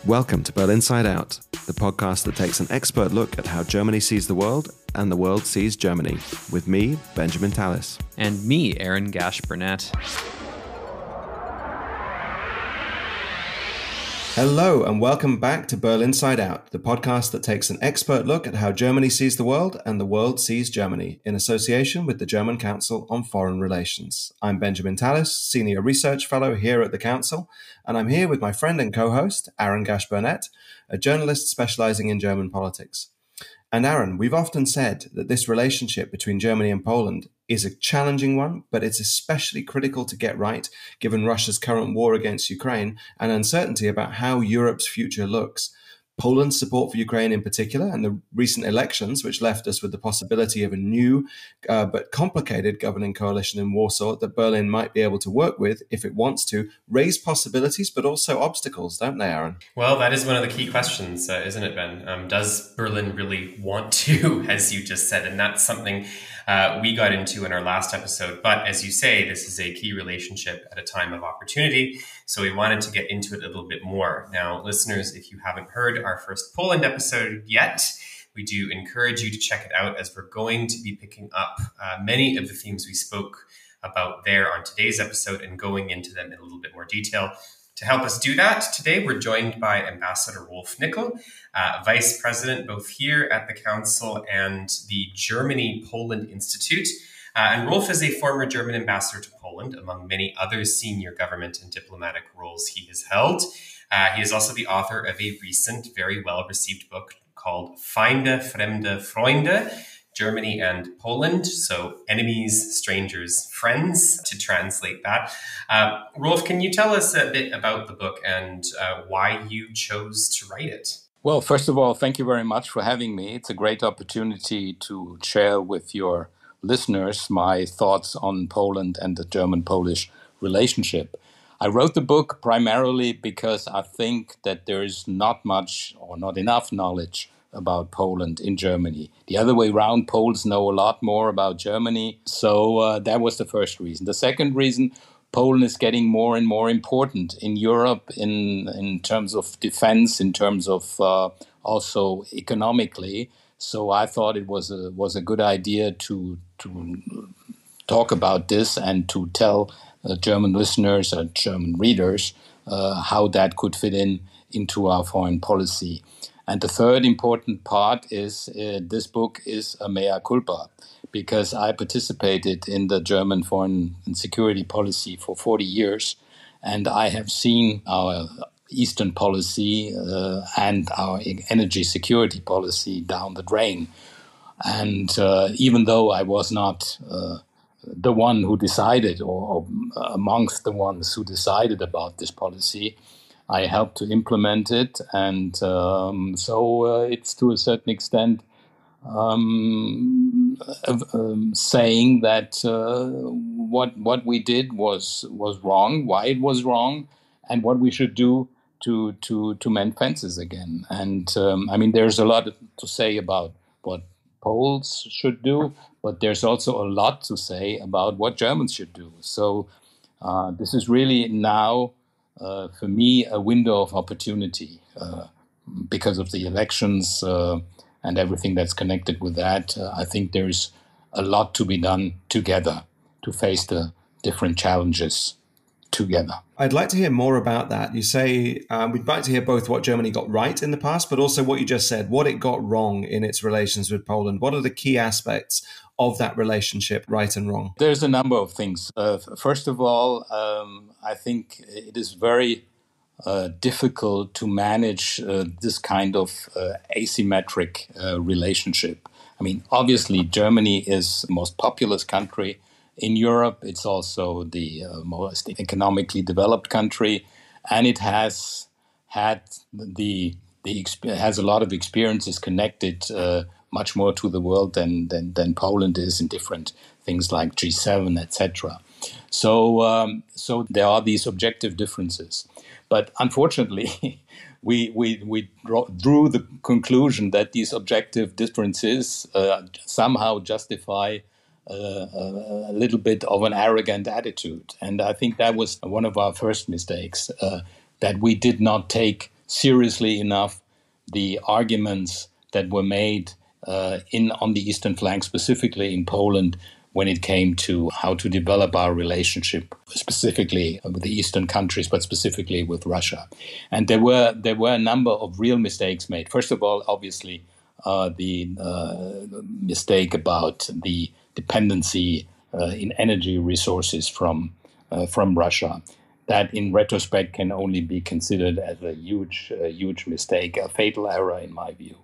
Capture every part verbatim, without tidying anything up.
Welcome to Berlin Side Out, the podcast that takes an expert look at how Germany sees the world and the world sees Germany, with me, Benjamin Tallis. And me, Aaron Gash-Burnett. Hello and welcome back to Berlin Side Out, the podcast that takes an expert look at how Germany sees the world and the world sees Germany, in association with the German Council on Foreign Relations. I'm Benjamin Tallis, Senior Research Fellow here at the Council, and I'm here with my friend and co-host, Aaron Gash-Burnett, a journalist specializing in German politics. And Aaron, we've often said that this relationship between Germany and Poland is a challenging one, but it's especially critical to get right, given Russia's current war against Ukraine and uncertainty about how Europe's future looks. Poland's support for Ukraine in particular, and the recent elections, which left us with the possibility of a new uh, but complicated governing coalition in Warsaw that Berlin might be able to work with if it wants to, raise possibilities but also obstacles, don't they, Aaron? Well, that is one of the key questions, uh, isn't it, Ben? Um, does Berlin really want to, as you just said? And that's something uh, we got into in our last episode. But as you say, this is a key relationship at a time of opportunity. So we wanted to get into it a little bit more. Now, listeners, if you haven't heard our first Poland episode yet, we do encourage you to check it out, as we're going to be picking up uh, many of the themes we spoke about there on today's episode and going into them in a little bit more detail. To help us do that, today we're joined by Ambassador Rolf Nickel, uh, Vice President both here at the Council and the Germany-Poland Institute. Uh, and Rolf is a former German ambassador to Poland, among many other senior government and diplomatic roles he has held. Uh, he is also the author of a recent, very well-received book called Feinde, Fremde, Freunde, Germany and Poland. So enemies, strangers, friends, to translate that. Uh, Rolf, can you tell us a bit about the book and uh, why you chose to write it? Well, first of all, thank you very much for having me. It's a great opportunity to share with your listeners my thoughts on Poland and the German-Polish relationship. I wrote the book primarily because I think that there is not much or not enough knowledge about Poland in Germany. The other way around, Poles know a lot more about Germany. So uh, that was the first reason. The second reason, Poland is getting more and more important in Europe in, in terms of defense, in terms of uh, also economically. So I thought it was a was a good idea to to talk about this and to tell uh, German listeners and German readers uh, how that could fit in into our foreign policy. And the third important part is uh, this book is a mea culpa, because I participated in the German foreign and security policy for forty years, and I have seen our Eastern policy uh, and our energy security policy down the drain. And uh, even though I was not uh, the one who decided, or, or amongst the ones who decided about this policy, I helped to implement it. And um, so uh, it's to a certain extent um, uh, um, saying that uh, what what we did was was wrong, why it was wrong, and what we should do to to to mend fences again. And um, I mean, there's a lot to say about what Poles should do, but there's also a lot to say about what Germans should do. So uh, this is really now, uh, for me, a window of opportunity uh, because of the elections uh, and everything that's connected with that. Uh, I think there's a lot to be done together to face the different challenges together. I'd like to hear more about that. You say um, we'd like to hear both what Germany got right in the past, but also what you just said, what it got wrong in its relations with Poland. What are the key aspects of that relationship, right and wrong? There's a number of things. Uh, first of all, um, I think it is very uh, difficult to manage uh, this kind of uh, asymmetric uh, relationship. I mean, obviously, Germany is the most populous country in Europe. It's also the uh, most economically developed country, and it has had the the has a lot of experiences connected uh, much more to the world than, than than Poland is in different things like G seven, et cetera. So um, so there are these objective differences, but unfortunately, we we we draw, drew the conclusion that these objective differences uh, somehow justify Uh, a little bit of an arrogant attitude. And I think that was one of our first mistakes, uh, that we did not take seriously enough the arguments that were made uh, in on the eastern flank, specifically in Poland, when it came to how to develop our relationship, specifically with the eastern countries, but specifically with Russia. And there were there were a number of real mistakes made. First of all, obviously, uh, the uh, mistake about the dependency uh, in energy resources from uh, from Russia. That, in retrospect, can only be considered as a huge, uh, huge mistake, a fatal error, in my view.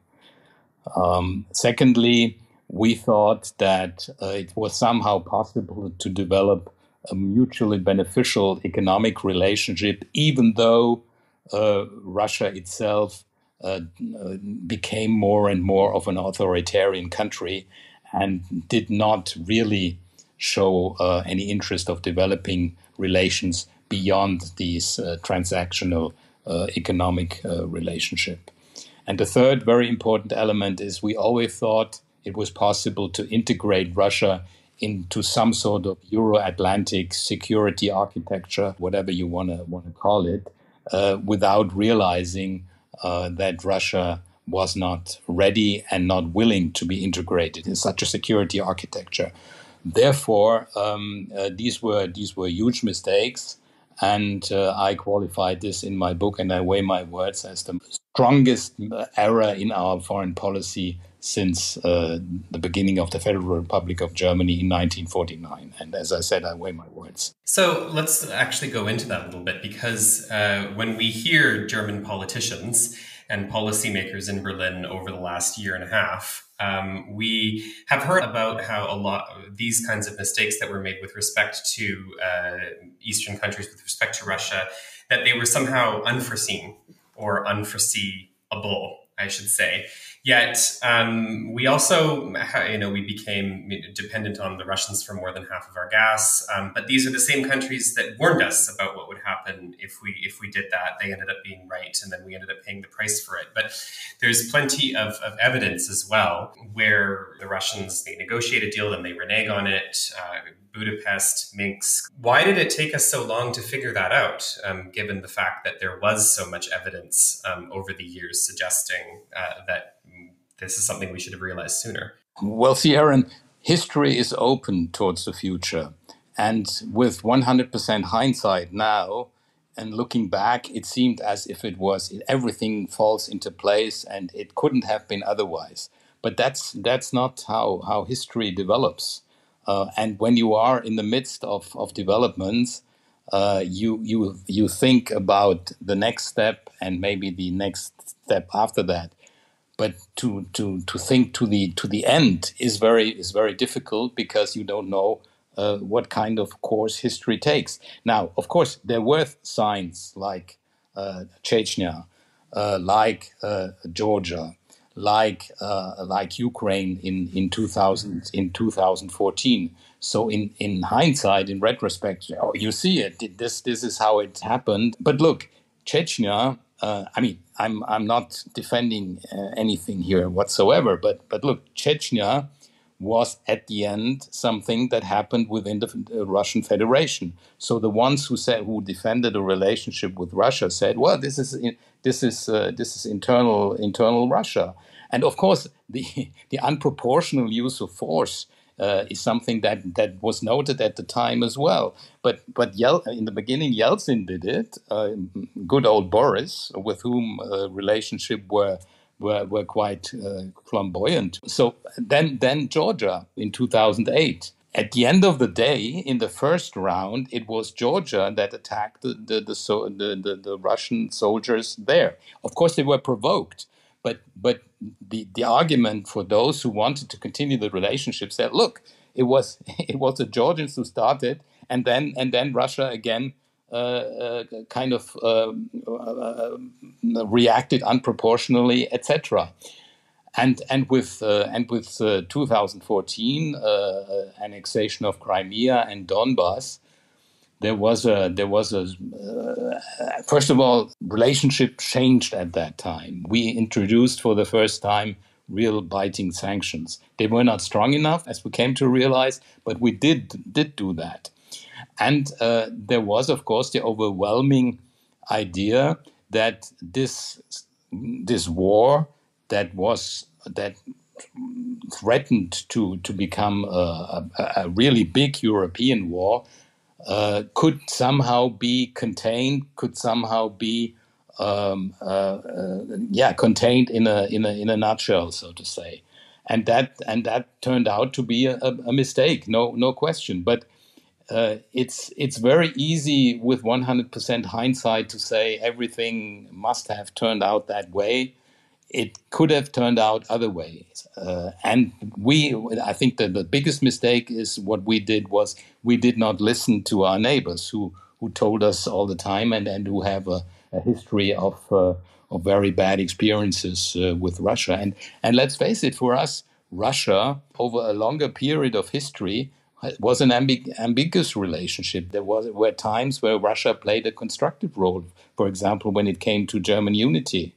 Um, secondly, we thought that uh, it was somehow possible to develop a mutually beneficial economic relationship, even though uh, Russia itself uh, uh, became more and more of an authoritarian country and did not really show uh, any interest of developing relations beyond these uh, transactional uh, economic uh, relationship. And the third very important element is we always thought it was possible to integrate Russia into some sort of Euro-Atlantic security architecture, whatever you want to want to call it, uh, without realizing uh, that Russia was not ready and not willing to be integrated in such a security architecture. Therefore, um, uh, these were these were huge mistakes, and uh, I qualified this in my book, and I weigh my words as the strongest error in our foreign policy since uh, the beginning of the Federal Republic of Germany in nineteen forty-nine. And as I said, I weigh my words. So let's actually go into that a little bit, because uh, when we hear German politicians and policymakers in Berlin over the last year and a half, um, we have heard about how a lot of these kinds of mistakes that were made with respect to uh, Eastern countries, with respect to Russia, that they were somehow unforeseen or unforeseeable, I should say. Yet um, we also, you know, we became dependent on the Russians for more than half of our gas. Um, but these are the same countries that warned us about what would happen if we if we did that. They ended up being right, and then we ended up paying the price for it. But there's plenty of, of evidence as well where the Russians, they negotiate a deal, then they renege on it. Uh, Budapest, Minsk. Why did it take us so long to figure that out, um, given the fact that there was so much evidence um, over the years suggesting uh, that this is something we should have realized sooner? Well, see, Aaron, history is open towards the future. And with one hundred percent hindsight now, and looking back, it seemed as if it was, everything falls into place and it couldn't have been otherwise. But that's that's not how, how history develops. Uh, and when you are in the midst of, of developments, uh, you you you think about the next step and maybe the next step after that. But to to to think to the to the end is very is very difficult, because you don't know uh, what kind of course history takes. Now, of course, there were signs like uh, Chechnya, uh, like uh, Georgia, like uh, like Ukraine in in two thousand in two thousand fourteen. So in in hindsight, in retrospect, oh, you see it. This this is how it happened. But look, Chechnya. Uh, I mean, I'm I'm not defending uh, anything here whatsoever. But but look, Chechnya was at the end something that happened within the uh, Russian Federation. So the ones who said who defended a relationship with Russia said, well, this is this is uh, this is internal internal Russia. And of course, the the unproportional use of force uh, is something that that was noted at the time as well. But but Yel- in the beginning, Yeltsin did it. Uh, good old Boris, with whom uh, relationship were. Were, were quite uh, flamboyant. So then, then Georgia in two thousand eight. At the end of the day, in the first round, it was Georgia that attacked the the the, so, the, the, the Russian soldiers there. Of course, they were provoked, but but the, the argument for those who wanted to continue the relationship said, look, it was it was the Georgians who started, and then and then Russia again. Uh, uh, kind of uh, uh, reacted unproportionally, et cetera. And and with uh, and with uh, two thousand fourteen uh, annexation of Crimea and Donbass, there was a there was a uh, first of all, relationship changed at that time. We introduced for the first time real biting sanctions. They were not strong enough, as we came to realize, but we did did do that. And uh, there was, of course, the overwhelming idea that this this war that was that threatened to to become a, a, a really big European war uh, could somehow be contained, could somehow be um, uh, uh, yeah contained in a in a in a nutshell, so to say, and that and that turned out to be a, a mistake, no no question, but. Uh, it's it's very easy with one hundred percent hindsight to say everything must have turned out that way. It could have turned out other ways. Uh, and we, I think that the biggest mistake is what we did was we did not listen to our neighbors who, who told us all the time and, and who have a, a history of, uh, of very bad experiences uh, with Russia. And, and let's face it, for us, Russia, over a longer period of history, was an ambig- ambiguous relationship. There was, were times where Russia played a constructive role. For example, when it came to German unity.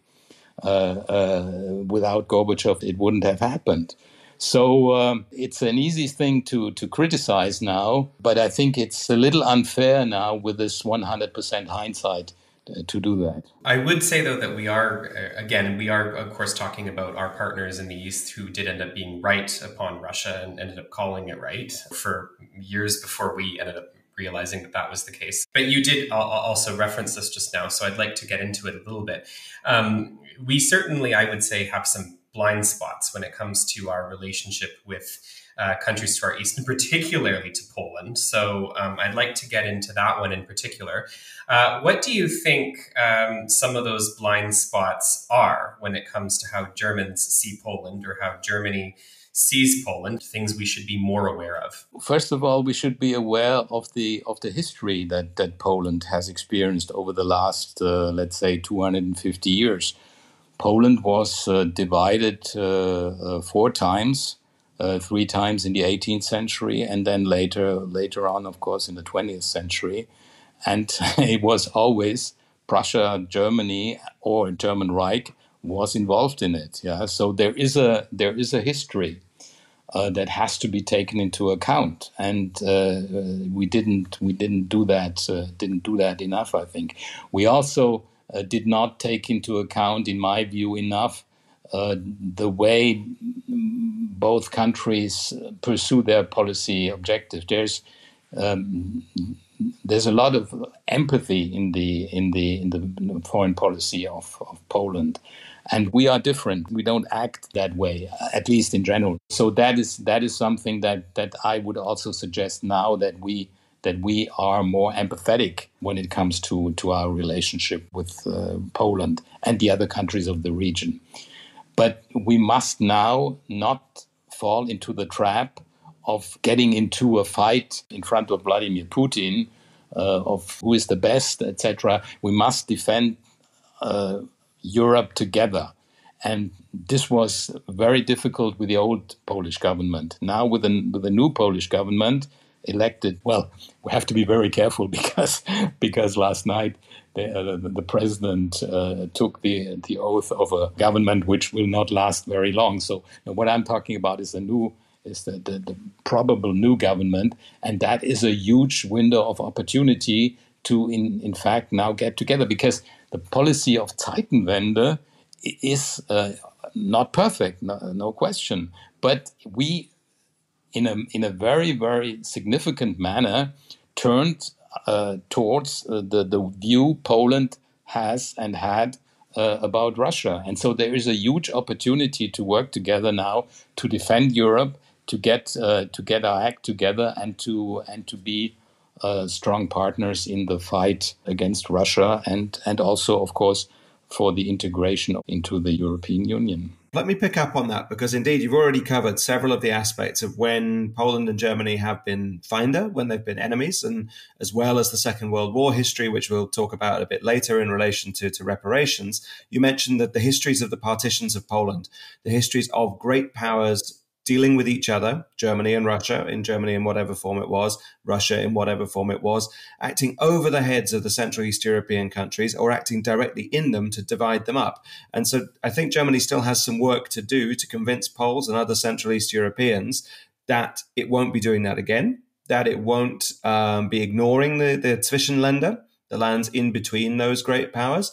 Uh, uh, without Gorbachev, it wouldn't have happened. So um, it's an easy thing to, to criticize now, but I think it's a little unfair now with this one hundred percent hindsight uh, to do that. I would say, though, that we are, uh, again, we are, of course, talking about our partners in the East who did end up being right upon Russia and ended up calling it right for years before we ended up realizing that that was the case. But you did also reference this just now, so I'd like to get into it a little bit. Um, we certainly, I would say, have some blind spots when it comes to our relationship with uh, countries to our east, and particularly to Poland. So um, I'd like to get into that one in particular. Uh, what do you think um, some of those blind spots are when it comes to how Germans see Poland, or how Germany sees Poland, things we should be more aware of? First of all, we should be aware of the of the history that, that Poland has experienced over the last, uh, let's say, two hundred fifty years. Poland was uh, divided uh, uh, four times, uh, three times in the eighteenth century, and then later, later on, of course, in the twentieth century. And it was always Prussia, Germany, or German Reich was involved in it. Yeah, so there is a there is a history uh, that has to be taken into account, and uh, we didn't we didn't do that uh, didn't do that enough. I think we also uh, did not take into account, in my view, enough uh, the way both countries pursue their policy objectives. There's um, There's a lot of empathy in the in the in the foreign policy of, of Poland, and we are different. We don't act that way, at least in general. So that is that is something that, that I would also suggest now, that we that we are more empathetic when it comes to, to our relationship with uh, Poland and the other countries of the region. But we must now not fall into the trap of getting into a fight in front of Vladimir Putin uh, of who is the best, et cetera. We must defend uh, Europe together. And this was very difficult with the old Polish government. Now with the, with the new Polish government elected, well, we have to be very careful because because last night the, uh, the, the president uh, took the, the oath of a government which will not last very long. So you know, what I'm talking about is the new is the, the, the probable new government, and that is a huge window of opportunity to, in, in fact, now get together, because the policy of Zeitenwende is uh, not perfect, no, no question. But we, in a, in a very, very significant manner, turned uh, towards uh, the, the view Poland has and had uh, about Russia. And so there is a huge opportunity to work together now to defend Europe, to get uh, to get our act together, and to and to be uh, strong partners in the fight against Russia, and and also, of course, for the integration into the European Union. Let me pick up on that, because indeed you've already covered several of the aspects of when Poland and Germany have been Feinde, when they've been enemies, and as well as the Second World War history, which we'll talk about a bit later in relation to, to reparations. You mentioned that the histories of the partitions of Poland, the histories of great powers dealing with each other, Germany and Russia, in Germany in whatever form it was, Russia in whatever form it was, acting over the heads of the Central East European countries, or acting directly in them to divide them up. And so I think Germany still has some work to do to convince Poles and other Central East Europeans that it won't be doing that again, that it won't um, be ignoring the, the Zwischenländer, the lands in between those great powers.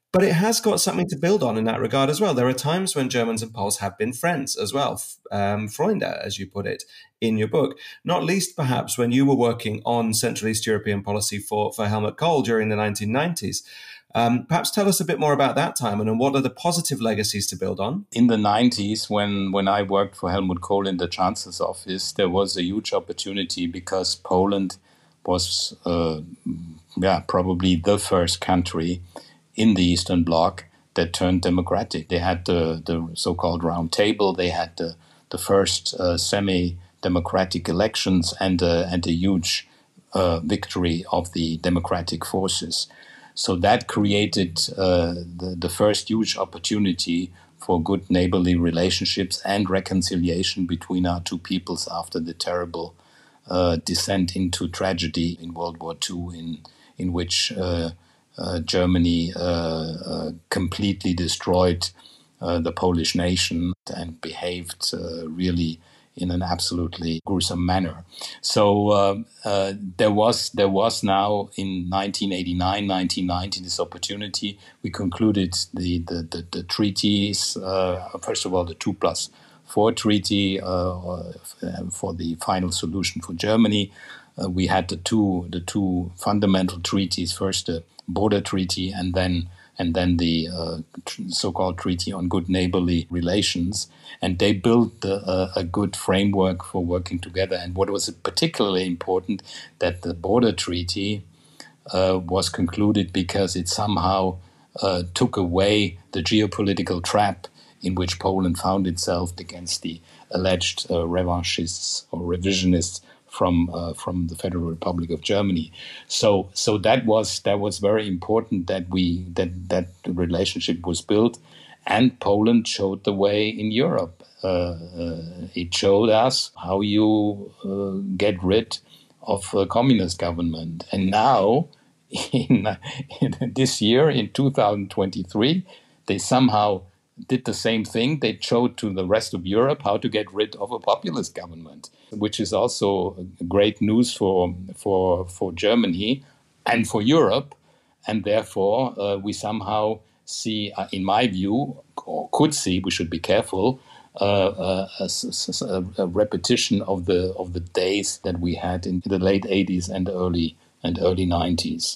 But it has got something to build on in that regard as well. There are times when Germans and Poles have been friends as well, um, Freunde, as you put it in your book, not least perhaps when you were working on Central East European policy for, for Helmut Kohl during the nineteen nineties. Um, perhaps tell us a bit more about that time and what are the positive legacies to build on? In the nineties, when, when I worked for Helmut Kohl in the Chancellor's office, there was a huge opportunity because Poland was uh, yeah, probably the first country in the Eastern Bloc that turned democratic. They had the, the so-called round table, they had the, the first uh, semi-democratic elections and, uh, and a huge uh, victory of the democratic forces. So that created uh, the, the first huge opportunity for good neighborly relationships and reconciliation between our two peoples after the terrible uh, descent into tragedy in World War Two, in, in which uh, uh, Germany uh, uh, completely destroyed uh, the Polish nation and behaved uh, really in an absolutely gruesome manner. So uh, uh, there was there was now in nineteen eighty-nine, nineteen ninety this opportunity. We concluded the the, the, the treaties. Uh, first of all, the two plus four treaty uh, for the final solution for Germany. Uh, we had the two the two fundamental treaties. First, the border treaty, and then and then the uh, tr- so-called Treaty on Good Neighborly Relations. And they built a, a good framework for working together. And what was particularly important, that the border treaty uh, was concluded because it somehow uh, took away the geopolitical trap in which Poland found itself against the alleged uh, revanchists or revisionists from uh, from the Federal Republic of Germany. So so that was that was very important that we that that relationship was built, and Poland showed the way in Europe. Uh, uh, it showed us how you uh, get rid of a communist government. And now, in, in this year, in two thousand twenty-three, they somehow did the same thing. They showed to the rest of Europe how to get rid of a populist government, which is also great news for for for Germany and for Europe. And therefore, uh, we somehow see, uh, in my view, or could see, we should be careful, uh, a, a, a repetition of the of the days that we had in the late eighties and early and early nineties.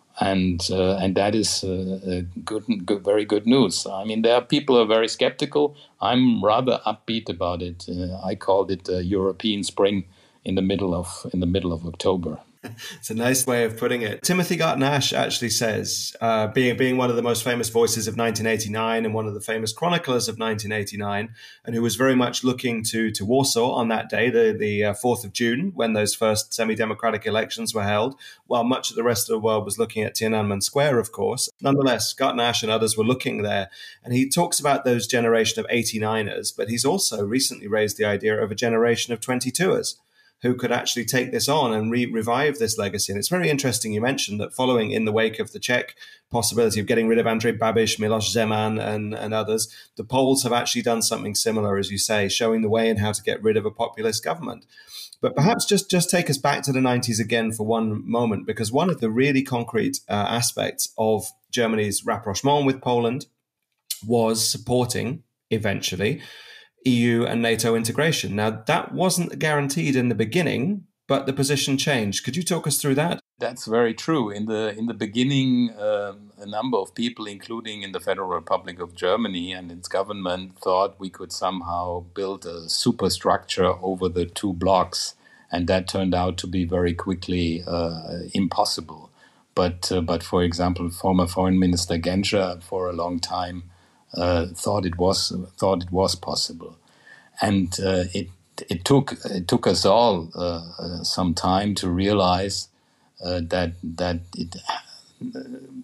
And uh, and that is uh, good, good, very good news. I mean, there are people who are very skeptical. I'm rather upbeat about it. Uh, I called it uh, European Spring in the middle of in the middle of October. It's a nice way of putting it. Timothy Garton-Ash actually says, uh, being being one of the most famous voices of nineteen eighty-nine and one of the famous chroniclers of nineteen eighty-nine, and who was very much looking to to Warsaw on that day, the, the uh, fourth of June, when those first semi-democratic elections were held, while much of the rest of the world was looking at Tiananmen Square, of course. Nonetheless, Garton-Ash and others were looking there, and he talks about those generation of eighty-niners, but he's also recently raised the idea of a generation of twenty-twoers who could actually take this on and re- revive this legacy. And it's very interesting you mentioned that following in the wake of the Czech possibility of getting rid of Andrej Babiš, Miloš Zeman and, and others, the Poles have actually done something similar, as you say, showing the way in how to get rid of a populist government. But perhaps just, just take us back to the nineties again for one moment, because one of the really concrete uh, aspects of Germany's rapprochement with Poland was supporting, eventually, E U and NATO integration. Now, that wasn't guaranteed in the beginning, but the position changed. Could you talk us through that? That's very true. In the in the beginning, um, a number of people, including in the Federal Republic of Germany and its government, thought we could somehow build a superstructure over the two blocks, and that turned out to be very quickly uh, impossible. But uh, but for example, former Foreign Minister Genscher for a long time Uh, thought it was thought it was possible, and uh, it it took it took us all uh, uh, some time to realize uh, that that it uh,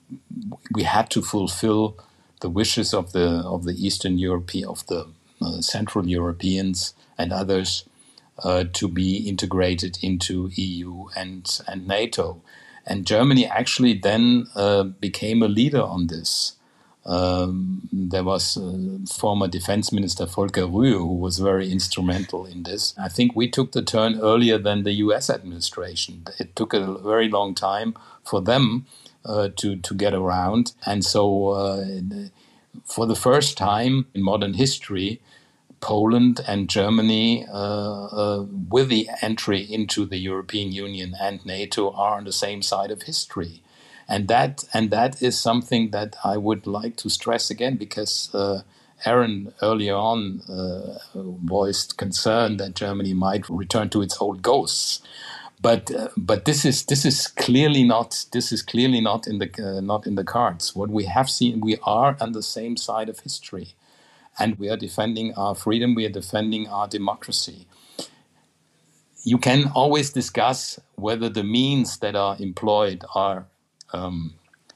we had to fulfill the wishes of the of the Eastern Europe of the uh, Central Europeans and others uh, to be integrated into E U and and NATO, and Germany actually then uh, became a leader on this. Um, there was uh, former Defense Minister Volker Rühe, who was very instrumental in this. I think we took the turn earlier than the U S administration. It took a very long time for them uh, to, to get around. And so uh, for the first time in modern history, Poland and Germany, uh, uh, with the entry into the European Union and NATO, are on the same side of history. And that and that is something that I would like to stress again, because uh, Aaron earlier on uh, voiced concern that Germany might return to its old ghosts. But uh, but this is this is clearly not this is clearly not in the uh, not in the cards. What we have seen, we are on the same side of history, and we are defending our freedom. We are defending our democracy. You can always discuss whether the means that are employed are um,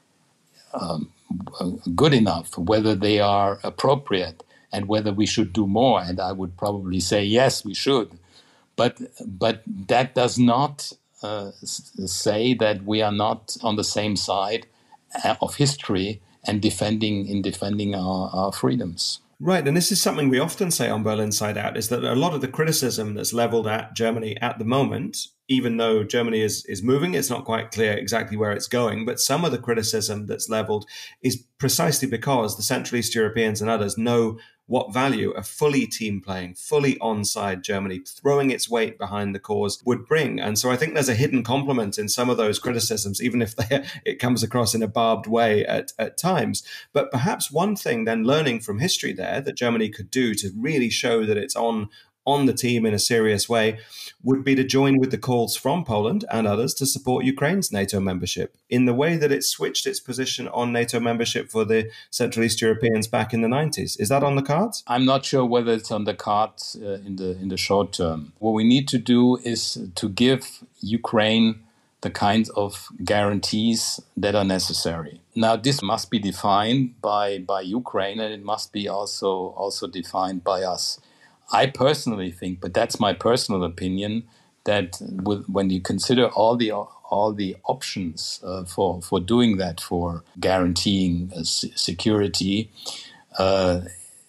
um, good enough, whether they are appropriate, and whether we should do more. And I would probably say yes, we should. But but that does not uh, say that we are not on the same side of history and defending in defending our, our freedoms. Right, and this is something we often say on Berlin Side Out, is that a lot of the criticism that's leveled at Germany at the moment, even though Germany is, is moving, it's not quite clear exactly where it's going, but some of the criticism that's leveled is precisely because the Central East Europeans and others know what value a fully team playing, fully on-side Germany, throwing its weight behind the cause would bring. And so I think there's a hidden compliment in some of those criticisms, even if they, it comes across in a barbed way at, at times. But perhaps one thing then, learning from history there, that Germany could do to really show that it's on on the team in a serious way, would be to join with the calls from Poland and others to support Ukraine's NATO membership in the way that it switched its position on NATO membership for the Central East Europeans back in the nineties. Is that on the cards? I'm not sure whether it's on the cards uh, in the in the short term. What we need to do is to give Ukraine the kinds of guarantees that are necessary. Now, this must be defined by, by Ukraine, and it must be also also defined by us. I personally think, but that's my personal opinion, that with, when you consider all the all the options uh, for for doing that, for guaranteeing uh, security, uh,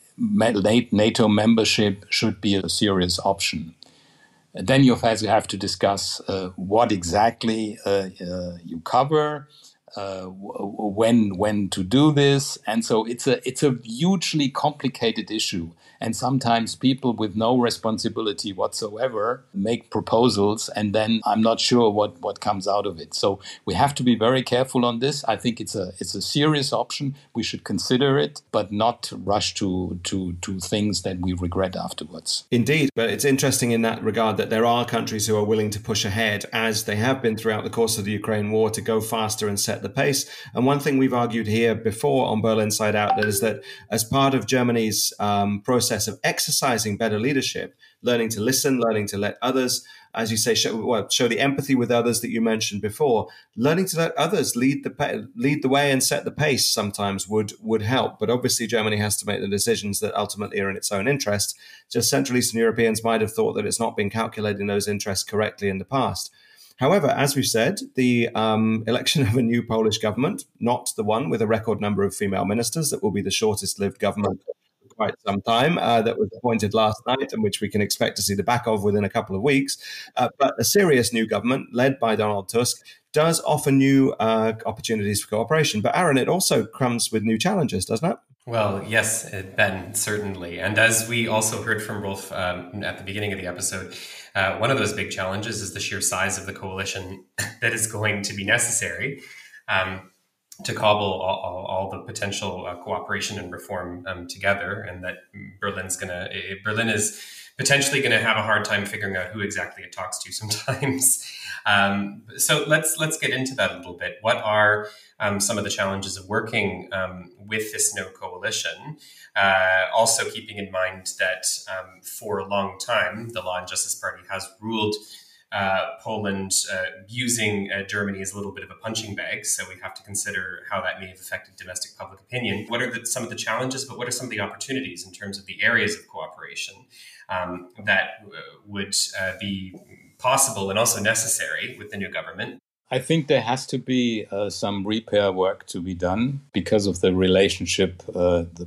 NATO membership should be a serious option. And then you have to discuss uh, what exactly uh, uh, you cover, uh, when when to do this, and so it's a it's a hugely complicated issue. And sometimes people with no responsibility whatsoever make proposals, and then I'm not sure what, what comes out of it. So we have to be very careful on this. I think it's a it's a serious option. We should consider it, but not rush to to to things that we regret afterwards. Indeed, but it's interesting in that regard that there are countries who are willing to push ahead, as they have been throughout the course of the Ukraine war, to go faster and set the pace. And one thing we've argued here before on Berlin Side Out is that as part of Germany's um, process of exercising better leadership, learning to listen, learning to let others, as you say, show, well, show the empathy with others that you mentioned before, learning to let others lead the lead the way and set the pace sometimes would would help. But obviously Germany has to make the decisions that ultimately are in its own interest. Just Central Eastern Europeans might have thought that it's not been calculating those interests correctly in the past. However, as we've said, the um, election of a new Polish government, not the one with a record number of female ministers, that will be the shortest-lived government quite some time, uh, that was appointed last night and which we can expect to see the back of within a couple of weeks. Uh, but a serious new government led by Donald Tusk does offer new uh, opportunities for cooperation. But Aaron, it also comes with new challenges, doesn't it? Well, yes, Ben, certainly. And as we also heard from Rolf um, at the beginning of the episode, uh, one of those big challenges is the sheer size of the coalition that is going to be necessary um, to cobble all, all, all the potential uh, cooperation and reform um, together, and that Berlin's gonna Berlin is potentially going to have a hard time figuring out who exactly it talks to sometimes. Um, so let's let's get into that a little bit. What are um, some of the challenges of working um, with this no coalition? Uh, also keeping in mind that um, for a long time, the Law and Justice Party has ruled Uh, Poland uh, using uh, Germany as a little bit of a punching bag. So we have to consider how that may have affected domestic public opinion. What are the, some of the challenges, but what are some of the opportunities in terms of the areas of cooperation um, that uh, would uh, be possible and also necessary with the new government? I think there has to be uh, some repair work to be done because of the relationship uh, the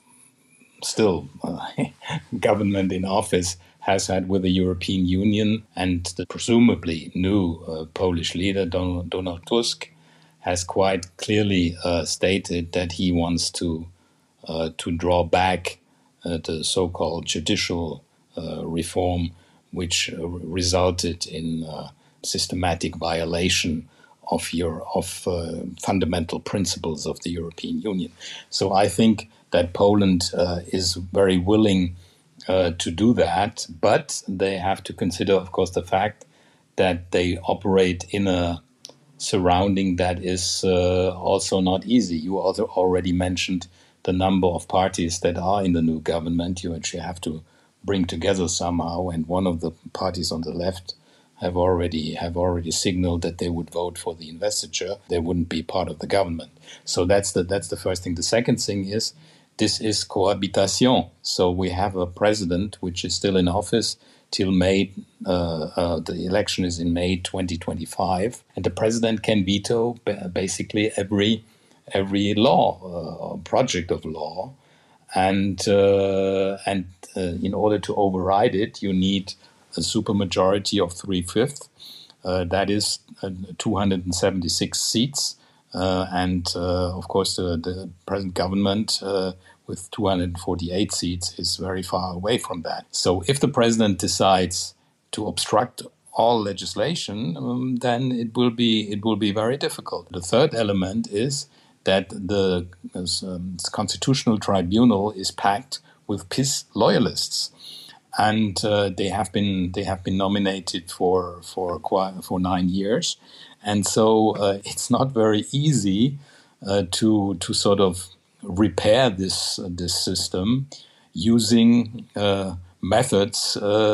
still uh, government in office has had with the European Union and the presumably new uh, Polish leader, Donald, Donald Tusk. has quite clearly uh, stated that he wants to uh, to draw back uh, the so-called judicial uh, reform, which uh, resulted in uh, systematic violation of your of uh, fundamental principles of the European Union. So I think that Poland uh, is very willing uh, to do that, but they have to consider, of course, the fact that they operate in a surrounding that is uh, also not easy. You also already mentioned the number of parties that are in the new government. You actually have to bring together somehow, and one of the parties on the left have already have already signaled that they would vote for the investiture. They wouldn't be part of the government. So that's the that's the first thing. The second thing is this is cohabitation. So we have a president which is still in office till May. Uh, uh, the election is in May twenty twenty-five, and the president can veto basically every every law, uh, project of law, and uh, and uh, in order to override it, you need a supermajority of three fifths. Uh, that is uh, two hundred seventy-six seats, uh, and uh, of course the, the present government uh, with two hundred forty-eight seats is very far away from that. So if the president decides to obstruct all legislation, um, then it will be it will be very difficult. The third element is that the um, Constitutional Tribunal is packed with P I S loyalists, and uh, they have been they have been nominated for for for nine years, and so uh, it's not very easy uh, to to sort of repair this uh, this system using uh, methods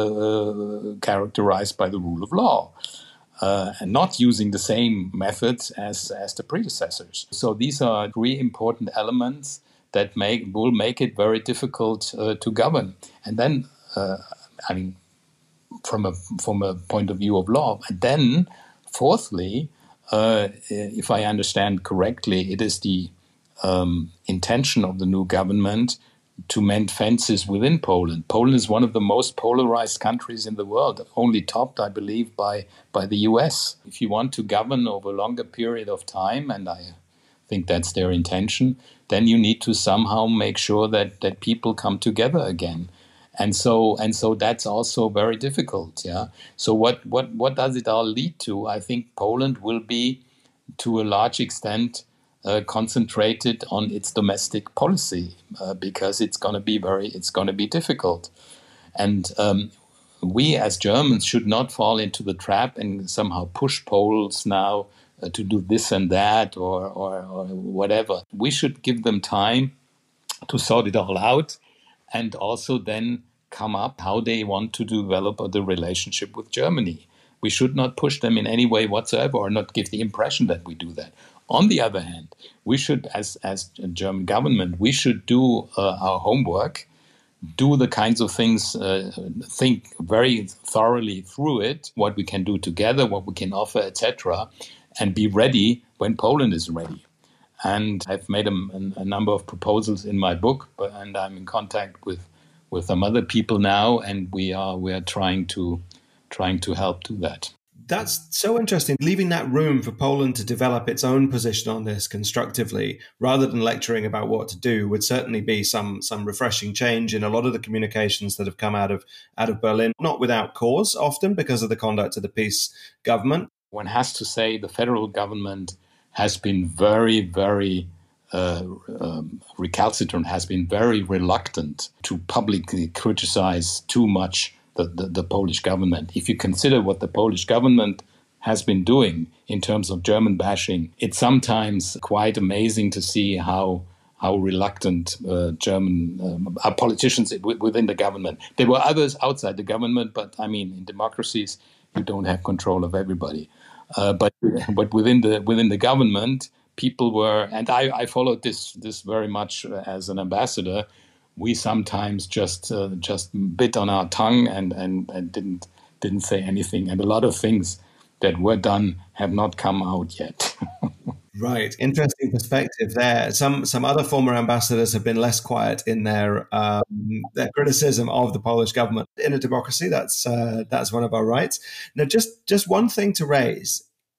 uh, characterized by the rule of law. Uh, and not using the same methods as, as the predecessors. So these are three important elements that make will make it very difficult uh, to govern. And then, uh, I mean, from a from a point of view of law. And then, fourthly, uh, if I understand correctly, it is the um, intention of the new government to mend fences within Poland. Poland is one of the most polarized countries in the world, only topped, I believe, by, by the U S. If you want to govern over a longer period of time, and I think that's their intention, then you need to somehow make sure that, that people come together again. And so and so that's also very difficult. Yeah. So what, what, what does it all lead to? I think Poland will be, to a large extent, Uh, concentrated on its domestic policy uh, because it's going to be very, it's going to be difficult. And um, we as Germans should not fall into the trap and somehow push Poles now uh, to do this and that or, or, or whatever. We should give them time to sort it all out and also then come up how they want to develop the relationship with Germany. We should not push them in any way whatsoever or not give the impression that we do that. On the other hand, we should, as as a German government, we should do uh, our homework, do the kinds of things, uh, think very thoroughly through it, what we can do together, what we can offer, et cetera, and be ready when Poland is ready. And I've made a, a number of proposals in my book, but, and I'm in contact with, with some other people now, and we are we are trying to trying to help do that. That's so interesting. Leaving that room for Poland to develop its own position on this constructively, rather than lecturing about what to do, would certainly be some some refreshing change in a lot of the communications that have come out of out of Berlin, not without cause, often because of the conduct of the peace government. One has to say the federal government has been very, very uh, um, recalcitrant, has been very reluctant to publicly criticize too much The, the, the Polish government. If you consider what the Polish government has been doing in terms of German bashing, it's sometimes quite amazing to see how how reluctant uh, German um, are politicians within the government. There were others outside the government, but I mean, in democracies, you don't have control of everybody. Uh, but but within the within the government, people were, and I, I followed this this very much as an ambassador. We sometimes just uh, just bit on our tongue and, and, and didn't didn't say anything. And a lot of things that were done have not come out yet. Right. Interesting perspective there. Some some other former ambassadors have been less quiet in their um, their criticism of the Polish government. In a democracy, that's uh, that's one of our rights. Now, just just one thing to raise.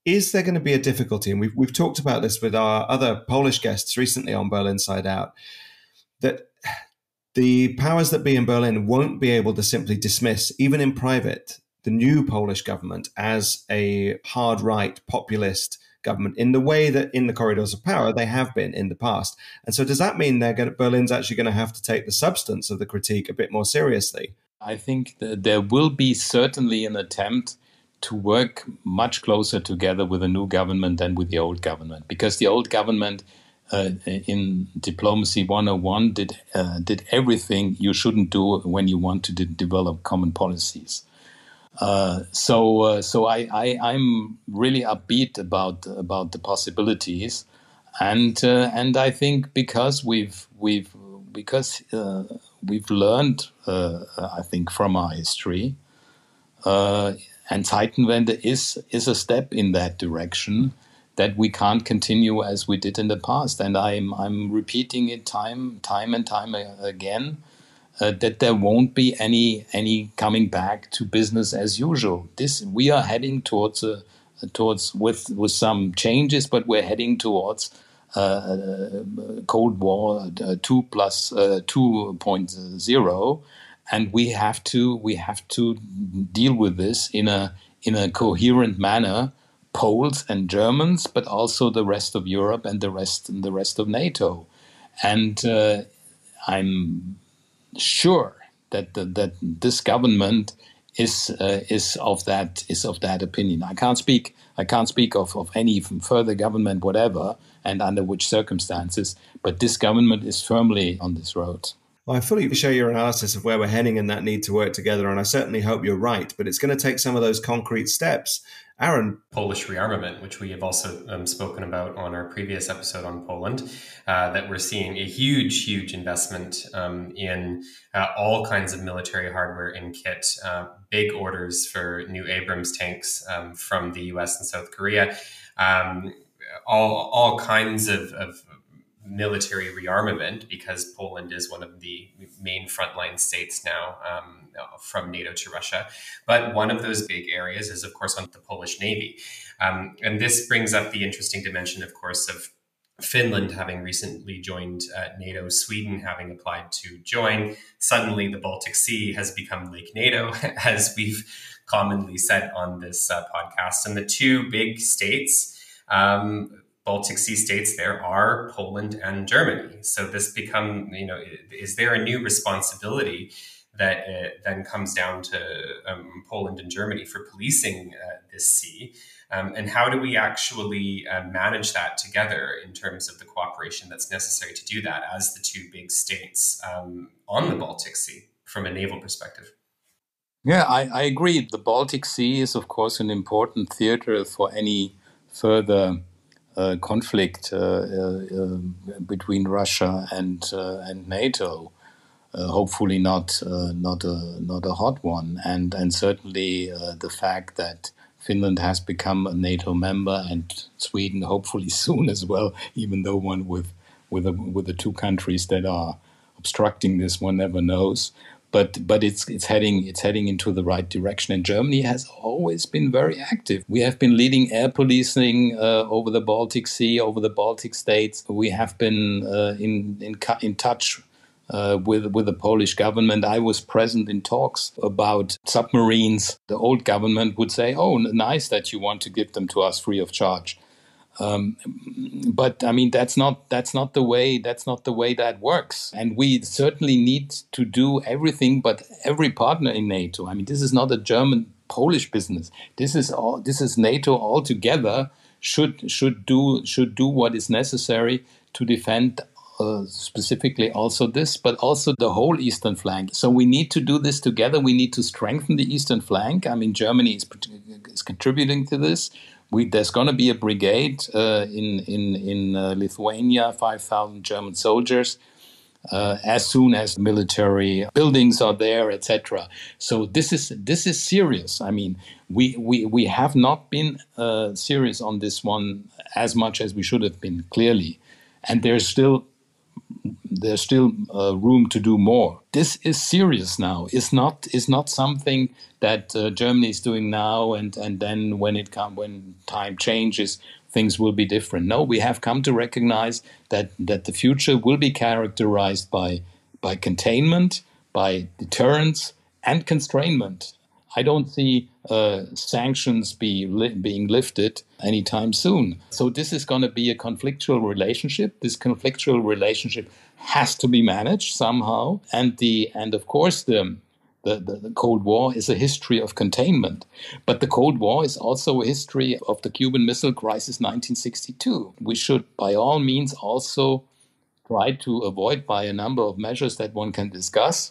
is there going to be a difficulty? And we've, we've talked about this with our other Polish guests recently on Berlin Side Out, that the powers that be in Berlin won't be able to simply dismiss, even in private, the new Polish government as a hard right populist government in the way that in the corridors of power they have been in the past. And so does that mean they're going to, Berlin's actually going to have to take the substance of the critique a bit more seriously? I think that there will be certainly an attempt to work much closer together with the new government than with the old government, because the old government uh, in Diplomacy one oh one did uh, did everything you shouldn't do when you want to de- develop common policies. Uh, so uh, so I, I I'm really upbeat about about the possibilities, and uh, and I think because we've we've because uh, we've learned uh, I think from our history. Uh, And Zeitenwende is is a step in that direction, that we can't continue as we did in the past. And I'm I'm repeating it time time and time again, uh, that there won't be any any coming back to business as usual. This we are heading towards a, towards with with some changes, but we're heading towards uh, Cold War uh, two plus uh, two point zero. And we have to we have to deal with this in a in a coherent manner, Poles and Germans, but also the rest of Europe and the rest and the rest of NATO. And uh, I'm sure that the, that this government is uh, is of that is of that opinion. I can't speak I can't speak of, of any further government, whatever, and under which circumstances. But this government is firmly on this road. Well, I fully share your analysis of where we're heading and that need to work together, and I certainly hope you're right, but it's going to take some of those concrete steps. Aaron? Polish rearmament, which we have also um, spoken about on our previous episode on Poland, uh, that we're seeing a huge, huge investment um, in uh, all kinds of military hardware and kit, uh, big orders for new Abrams tanks um, from the U S and South Korea, um, all, all kinds of, of military rearmament, because Poland is one of the main frontline states now um, from NATO to Russia. But one of those big areas is, of course, on the Polish Navy. Um, and this brings up the interesting dimension, of course, of Finland having recently joined uh, NATO, Sweden having applied to join. Suddenly, the Baltic Sea has become Lake NATO, as we've commonly said on this uh, podcast. And the two big states, um, Baltic Sea states, there are Poland and Germany. So this become, you know, is there a new responsibility that uh, then comes down to um, Poland and Germany for policing uh, this sea? Um, and how do we actually uh, manage that together in terms of the cooperation that's necessary to do that as the two big states um, on the Baltic Sea from a naval perspective? Yeah, I, I agree. The Baltic Sea is, of course, an important theater for any further Uh, conflict uh, uh, uh, between Russia and uh, and NATO. Uh, hopefully, not uh, not a not a hot one, and and certainly uh, the fact that Finland has become a NATO member and Sweden hopefully soon as well, even though one with with a, with the two countries that are obstructing this, one never knows. But but it's it's heading it's heading into the right direction. And Germany has always been very active. We have been leading air policing uh, over the Baltic Sea, over the Baltic states. We have been uh, in in in touch uh, with with the Polish government. I was present in talks about submarines. The old government would say, "Oh, nice that you want to give them to us free of charge." Um, but I mean, that's not that's not the way that's not the way that works. And we certainly need to do everything, but every partner in NATO. I mean, this is not a German-Polish business. This is all. This is NATO all together should should do should do what is necessary to defend uh, specifically also this, but also the whole eastern flank. So we need to do this together. We need to strengthen the eastern flank. I mean, Germany is, is contributing to this. We, there's going to be a brigade uh, in in in uh, Lithuania, five thousand German soldiers, uh, as soon as military buildings are there, et cetera. So this is this is serious. I mean, we we we have not been uh, serious on this one as much as we should have been, clearly, and there's still there's still uh, room to do more. This is serious now. It's not it's not something that uh, Germany is doing now, and, and then when it come when time changes, things will be different. No, we have come to recognize that that the future will be characterized by by containment, by deterrence, and constrainment. I don't see uh, sanctions be li- being lifted anytime soon. So this is going to be a conflictual relationship. This conflictual relationship has to be managed somehow. And the and of course the, the, the, the Cold War is a history of containment. But the Cold War is also a history of the Cuban Missile Crisis nineteen sixty-two. We should by all means also try to avoid by a number of measures that one can discuss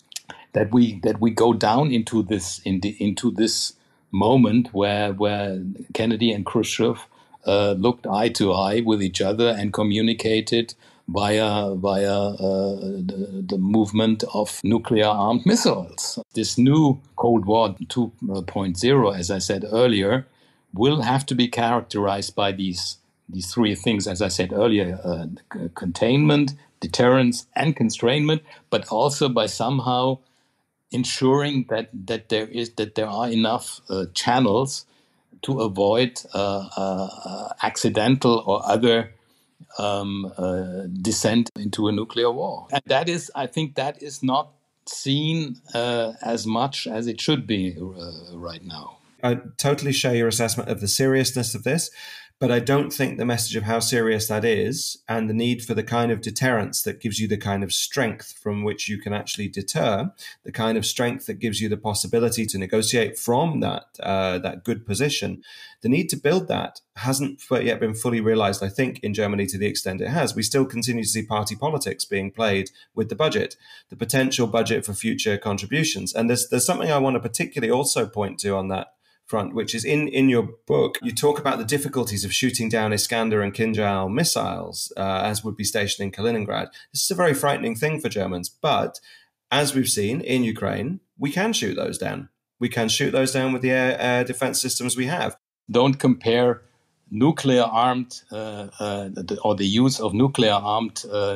that we that we go down into this in the, into this moment where where Kennedy and Khrushchev uh, looked eye to eye with each other and communicated via via uh, the, the movement of nuclear armed missiles. This new Cold War two point oh, as I said earlier, will have to be characterized by these these three things, as I said earlier: uh, containment, deterrence, and constrainment, but also by somehow ensuring that that there is that there are enough uh, channels to avoid uh, uh, accidental or other um, uh, descent into a nuclear war. And that is, I think, that is not seen uh, as much as it should be uh, right now. I totally share your assessment of the seriousness of this, but I don't think the message of how serious that is and the need for the kind of deterrence that gives you the kind of strength from which you can actually deter, the kind of strength that gives you the possibility to negotiate from that uh, that good position, the need to build that hasn't yet been fully realized, I think, in Germany to the extent it has. We still continue to see party politics being played with the budget, the potential budget for future contributions. And there's, there's something I want to particularly also point to on that front, which is in, in your book, you talk about the difficulties of shooting down Iskander and Kinjal missiles, uh, as would be stationed in Kaliningrad. This is a very frightening thing for Germans. But as we've seen in Ukraine, we can shoot those down. We can shoot those down with the air, air defense systems we have. Don't compare nuclear armed uh, uh, or the use of nuclear armed uh,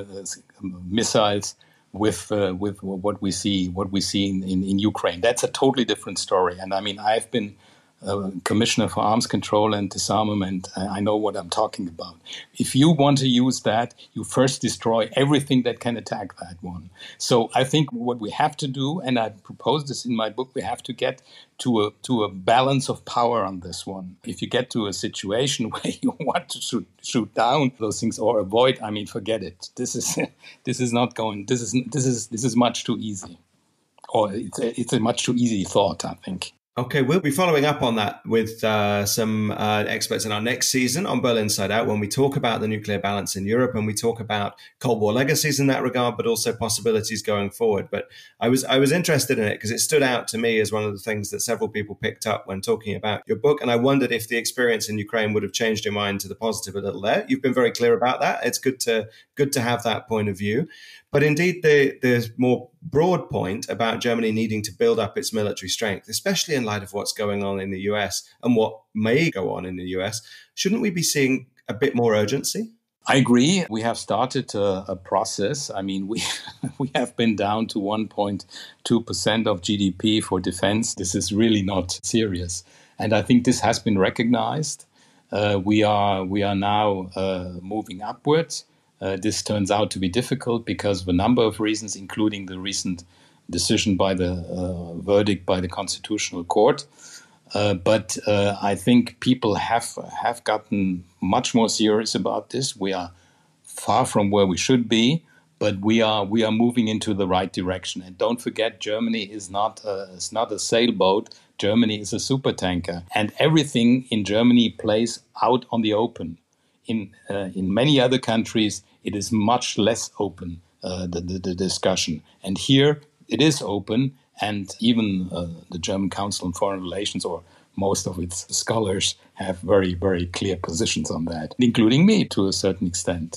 missiles with uh, with what we see what we see in, in, in Ukraine. That's a totally different story. And I mean, I've been Uh, Commissioner for Arms Control and Disarmament. I know what I'm talking about. If you want to use that, you first destroy everything that can attack that one. So I think what we have to do, and I propose this in my book, we have to get to a to a balance of power on this one. If you get to a situation where you want to shoot shoot down those things or avoid, I mean, forget it. This is this is not going. This is this is this is much too easy, or it's a, it's a much too easy thought, I think. Okay, we'll be following up on that with uh, some uh, experts in our next season on Berlin Side Out when we talk about the nuclear balance in Europe and we talk about Cold War legacies in that regard, but also possibilities going forward. But I was I was interested in it because it stood out to me as one of the things that several people picked up when talking about your book. And I wondered if the experience in Ukraine would have changed your mind to the positive a little there. You've been very clear about that. It's good to good to have that point of view. But indeed, the, the more broad point about Germany needing to build up its military strength, especially in light of what's going on in the U S and what may go on in the U S, shouldn't we be seeing a bit more urgency? I agree. We have started a, a process. I mean, we we have been down to one point two percent of G D P for defense. This is really not serious. And I think this has been recognized. Uh, we are we are now uh, moving upwards. Uh, this turns out to be difficult because of a number of reasons, including the recent decision by the uh, verdict by the Constitutional Court. Uh, but uh, I think people have have gotten much more serious about this. We are far from where we should be, but we are we are moving into the right direction. And don't forget, Germany is not a, is not a sailboat. Germany is a supertanker, and everything in Germany plays out on the open. In uh, in many other countries, it is much less open, uh, the, the, the discussion. And here it is open, and even uh, the German Council on Foreign Relations, or most of its scholars, have very, very clear positions on that, including me to a certain extent.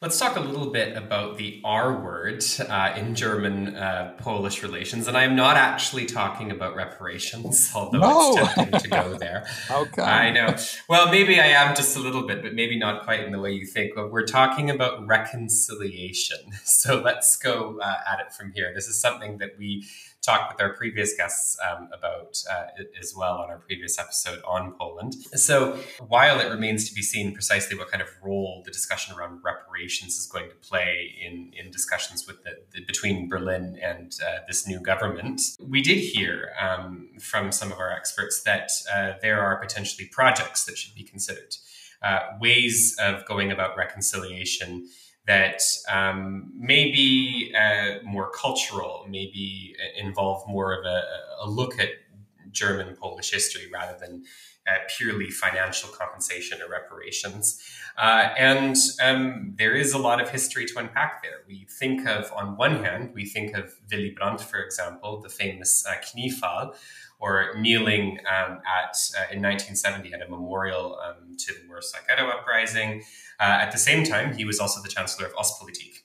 Let's talk a little bit about the R word uh, in German-Polish uh, relations. And I'm not actually talking about reparations, although No. it's tempting to go there. How come? I know. Well, maybe I am just a little bit, but maybe not quite in the way you think. But we're talking about reconciliation. So let's go uh, at it from here. This is something that we talked with our previous guests um, about uh, as well on our previous episode on Poland. So while it remains to be seen precisely what kind of role the discussion around reparations is going to play in, in discussions with the, the, between Berlin and uh, this new government, we did hear um, from some of our experts that uh, there are potentially projects that should be considered, uh, ways of going about reconciliation that um, may be uh, more cultural, maybe involve more of a, a look at German-Polish history rather than uh, purely financial compensation or reparations. Uh, and um, there is a lot of history to unpack there. We think of, on one hand, we think of Willy Brandt, for example, the famous uh, Kniefall, or kneeling um, at, uh, in nineteen seventy at a memorial um, to the Warsaw Ghetto Uprising. Uh, at the same time, he was also the Chancellor of Ostpolitik,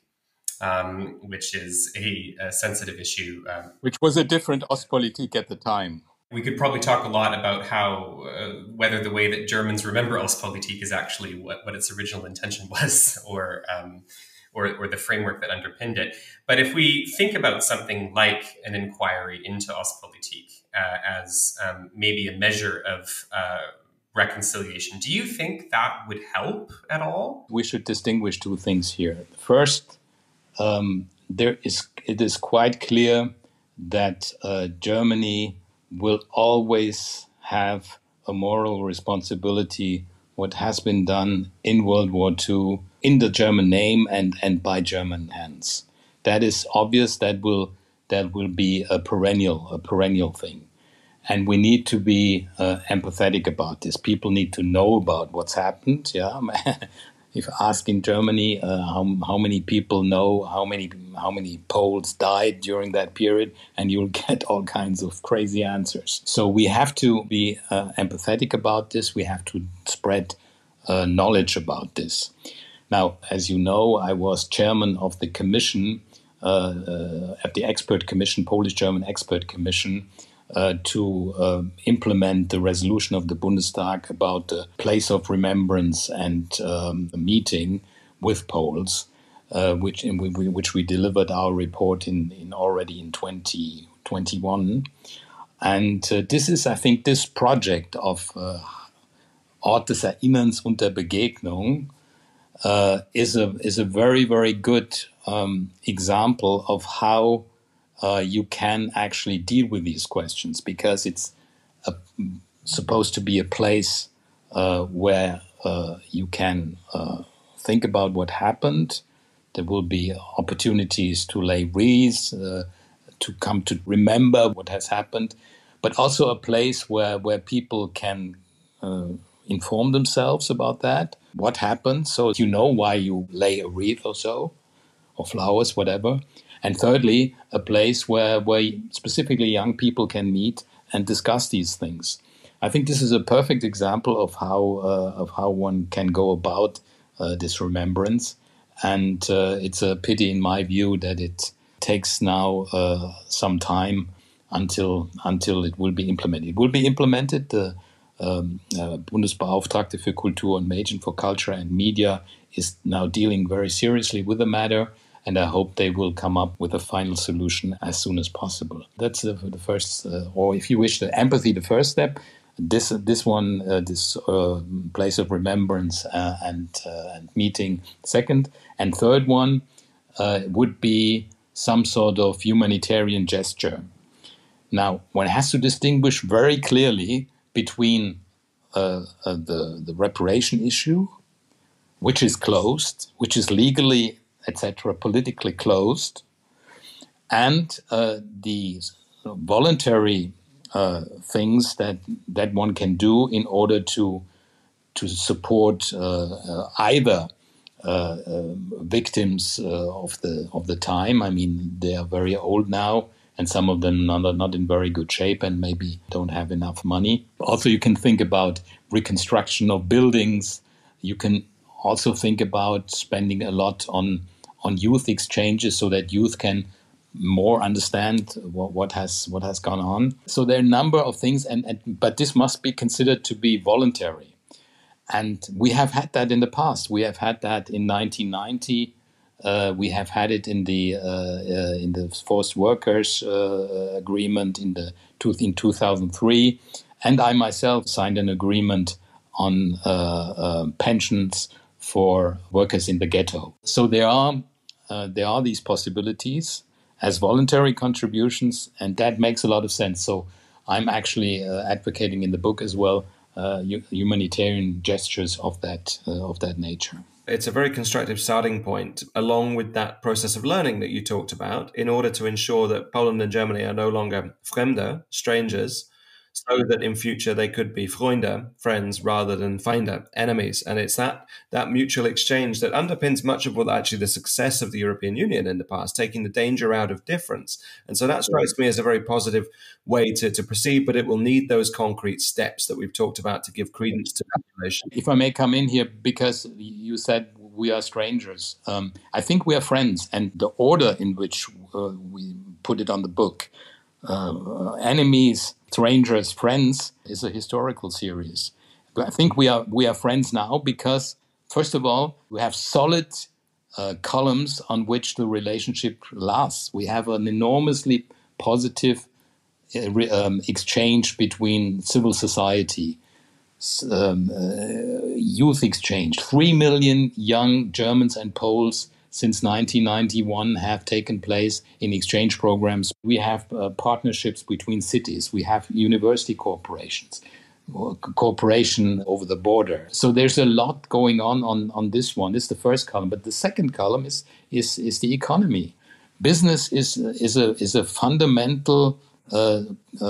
um, which is a, a sensitive issue. Um, which was a different Ostpolitik at the time. We could probably talk a lot about how, uh, whether the way that Germans remember Ostpolitik is actually what, what its original intention was, or, um, or or the framework that underpinned it. But if we think about something like an inquiry into Ostpolitik uh, as um, maybe a measure of uh, reconciliation, do you think that would help at all? We should distinguish two things here. First, um, there is it is quite clear that uh, Germany will always have a moral responsibility what has been done in World War Two in the German name and, and by German hands. That is obvious. That will that will be a perennial a perennial thing. And we need to be uh, empathetic about this. People need to know about what's happened. Yeah, if you ask in Germany uh, how how many people know how many how many Poles died during that period, and you'll get all kinds of crazy answers. So we have to be uh, empathetic about this. We have to spread uh, knowledge about this. Now, as you know, I was chairman of the commission uh, uh, at the expert commission, Polish-German expert commission. Uh, to uh, implement the resolution of the Bundestag about the place of remembrance and um, a meeting with Poles, uh, which in, we, which we delivered our report in, in already in twenty twenty-one. And uh, this is, I think, this project of uh, Ort des Erinnerns und der Begegnung uh, is a is a very, very good um, example of how Uh, you can actually deal with these questions, because it's a, supposed to be a place uh, where uh, you can uh, think about what happened. There will be opportunities to lay wreaths, uh, to come to remember what has happened, but also a place where, where people can uh, inform themselves about that, what happened, so you know why you lay a wreath or so, or flowers, whatever. And thirdly, a place where, where specifically young people can meet and discuss these things. I think this is a perfect example of how uh, of how one can go about uh, this remembrance. And uh, it's a pity, in my view, that it takes now uh, some time until until it will be implemented. It will be implemented. The um, uh, Bundesbeauftragte für Kultur und Medien, for Culture and Media, is now dealing very seriously with the matter. And I hope they will come up with a final solution as soon as possible. That's the, the first, uh, or if you wish, the empathy, the first step. This this one, uh, this uh, place of remembrance uh, and, uh, and meeting, second. And third one uh, would be some sort of humanitarian gesture. Now, one has to distinguish very clearly between uh, uh, the, the reparation issue, which is closed, which is legally et cetera, politically closed, and uh, the voluntary uh, things that that one can do in order to to support uh, uh, either uh, uh, victims uh, of the of the time. I mean, they are very old now, and some of them are not in very good shape and maybe don't have enough money. Also, you can think about reconstruction of buildings. You can also think about spending a lot on on youth exchanges so that youth can more understand what, what has what has gone on. So there are a number of things, and, and but this must be considered to be voluntary. And we have had that in the past. We have had that in nineteen ninety. Uh, we have had it in the uh, uh, in the forced workers uh, agreement in the in two thousand three, and I myself signed an agreement on uh, uh, pensions for workers in the ghetto. So there are uh, there are these possibilities as voluntary contributions, and that makes a lot of sense. So I'm actually uh, advocating in the book as well uh, humanitarian gestures of that uh, of that nature. It's a very constructive starting point, along with that process of learning that you talked about, in order to ensure that Poland and Germany are no longer Fremde, strangers, so that in future they could be Freunde, friends, rather than Feinde, enemies. And it's that that mutual exchange that underpins much of what actually the success of the European Union in the past, taking the danger out of difference. And so that strikes me as a very positive way to, to proceed, but it will need those concrete steps that we've talked about to give credence to that relation. If I may come in here, because you said we are strangers. Um, I think we are friends, and the order in which uh, we put it on the book, uh, enemies, strangers, friends, is a historical series. But I think we are we are friends now because, first of all, we have solid uh, columns on which the relationship lasts. We have an enormously positive uh, re, um, exchange between civil society, um, uh, youth exchange. Three million young Germans and Poles since nineteen ninety-one have taken place in exchange programs. We have uh, partnerships between cities. We have university corporations, cooperation over the border. So there's a lot going on on, on this one. This is the first column. But the second column is is, is the economy. Business is is a is a fundamental uh,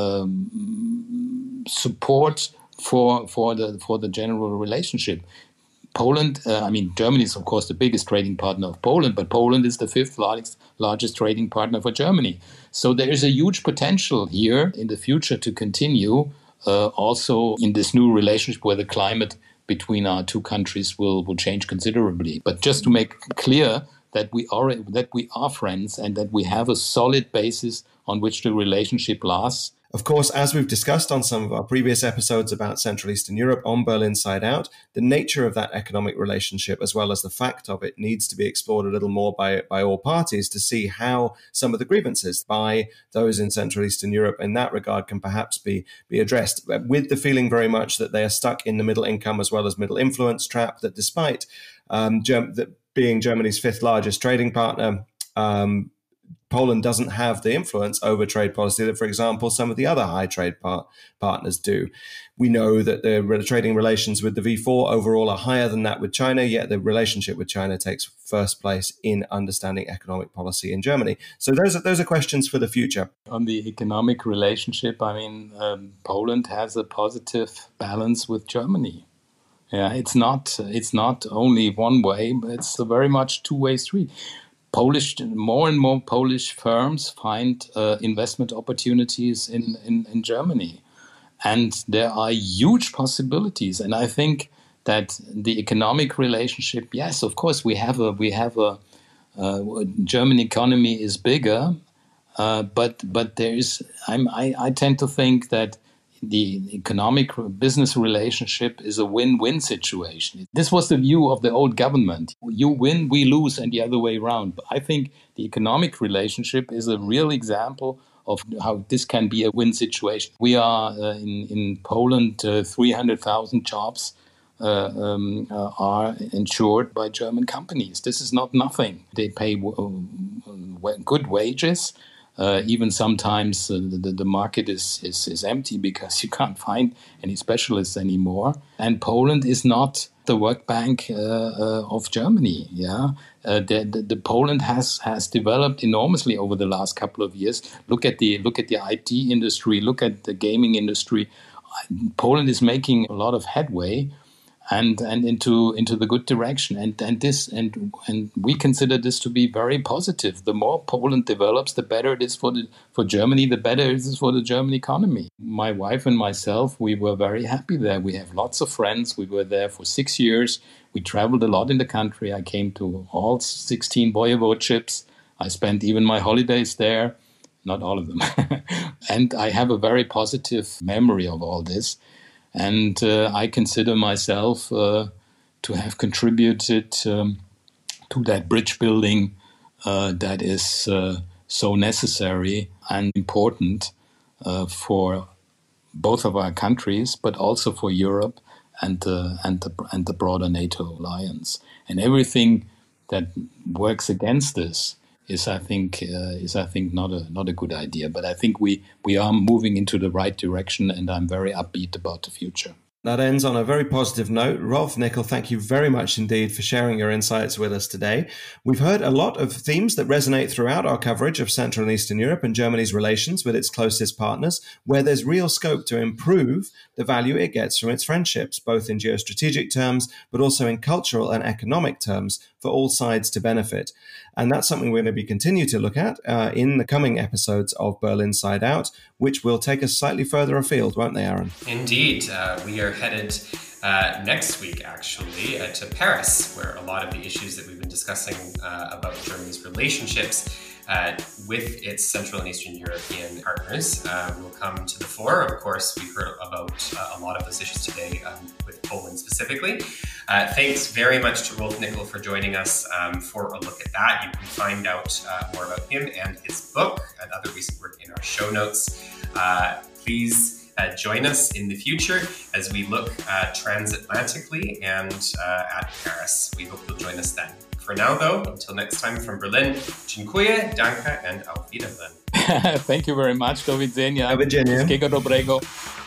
um, support for for the for the general relationship. Poland, uh, I mean, Germany is, of course, the biggest trading partner of Poland, but Poland is the fifth largest, largest trading partner for Germany. So there is a huge potential here in the future to continue uh, also in this new relationship where the climate between our two countries will, will change considerably. But just to make clear that we are that we are friends and that we have a solid basis on which the relationship lasts. Of course, as we've discussed on some of our previous episodes about Central Eastern Europe on Berlin Side Out, the nature of that economic relationship, as well as the fact of it, needs to be explored a little more by, by all parties to see how some of the grievances by those in Central Eastern Europe in that regard can perhaps be, be addressed, with the feeling very much that they are stuck in the middle income as well as middle influence trap, that despite um, Germ- that being Germany's fifth largest trading partner, um, Poland doesn't have the influence over trade policy that, for example, some of the other high trade par- partners do. We know that the re- trading relations with the V four overall are higher than that with China, yet the relationship with China takes first place in understanding economic policy in Germany. So those are, those are questions for the future. On the economic relationship, I mean, um, Poland has a positive balance with Germany. Yeah, it's not it's not only one way, but it's a very much two-way street. Polish, more and more Polish firms find uh, investment opportunities in, in, in Germany. And there are huge possibilities. And I think that the economic relationship, yes, of course, we have a, we have a, uh, German economy is bigger, uh, but, but there is, I'm, I, I tend to think that the economic business relationship is a win-win situation. This was the view of the old government. You win, we lose, and the other way around. But I think the economic relationship is a real example of how this can be a win situation. We are uh, in, in Poland, uh, three hundred thousand jobs uh, um, uh, are insured by German companies. This is not nothing. They pay w- w- good wages. Uh, even sometimes uh, the, the market is, is, is empty because you can't find any specialists anymore. And Poland is not the work bank uh, uh, of Germany. Yeah, uh, the, the, the Poland has has developed enormously over the last couple of years. Look at the look at the I T industry. Look at the gaming industry. Poland is making a lot of headway. and and into into the good direction. And and this and and we consider this to be very positive. The more Poland develops, the better it is for the for Germany. The better it is for the German economy. My wife and myself, we were very happy there. We have lots of friends. We were there for six years. We traveled a lot in the country. I came to all sixteen voivodeships. I spent even my holidays there. Not all of them. And I have a very positive memory of all this. And uh, I consider myself uh, to have contributed um, to that bridge building uh, that is uh, so necessary and important uh, for both of our countries, but also for Europe and, uh, and, the, and the broader NATO alliance. And everything that works against this is, I think, uh, is I think not a not a good idea. But I think we we are moving into the right direction, and I'm very upbeat about the future. That ends on a very positive note. Rolf Nickel, thank you very much indeed for sharing your insights with us today. We've heard a lot of themes that resonate throughout our coverage of Central and Eastern Europe and Germany's relations with its closest partners, where there's real scope to improve the value it gets from its friendships, both in geostrategic terms, but also in cultural and economic terms, for all sides to benefit. And that's something we're going to be continue to look at uh, in the coming episodes of Berlin Side Out, which will take us slightly further afield, won't they, Aaron? Indeed. Uh, we are headed uh, next week, actually, uh, to Paris, where a lot of the issues that we've been discussing uh, about Germany's relationships uh, with its Central and Eastern European partners uh, will come to the fore. Of course, we heard about uh, a lot of those issues today um, with Poland specifically. Uh, thanks very much to Rolf Nickel for joining us um, for a look at that. You can find out uh, more about him and his book and other recent work in our show notes. Uh, please uh, join us in the future as we look uh, transatlantically and uh, at Paris. We hope you'll join us then. For now, though, until next time from Berlin, dziękuję, danke, and auf Wiedersehen. Thank you very much. Do widzenia. Do widzenia. Wszystkiego dobrego.